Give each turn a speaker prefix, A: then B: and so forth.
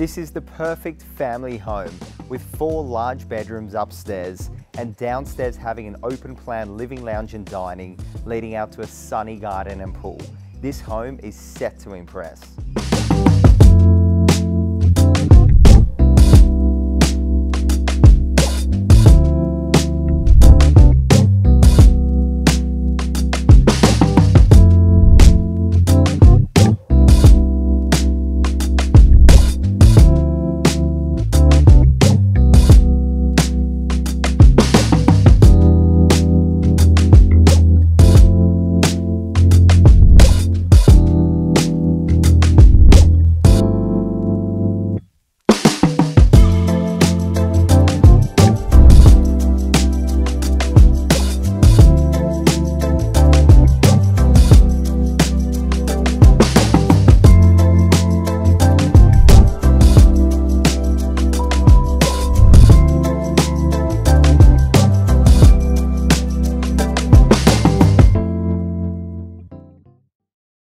A: This is the perfect family home with 4 large bedrooms upstairs and downstairs having an open plan living lounge and dining leading out to a sunny garden and pool. This home is set to impress.